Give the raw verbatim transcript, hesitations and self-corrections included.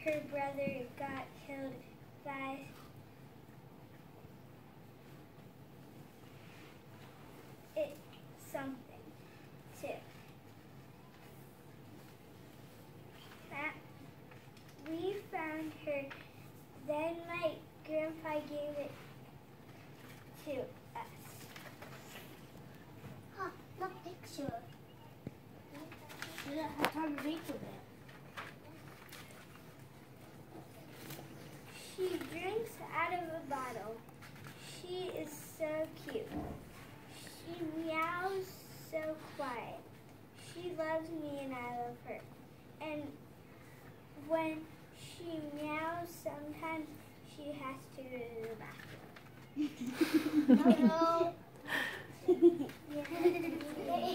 her brother got killed by it something too. That we found her. Then my grandpa gave it to us. Huh, the picture. You don't have time to read for that. She drinks out of a bottle. She is so cute. She meows so quiet. She loves me and I love her. And when she meows, sometimes she has to go to the bathroom. No. Yeah.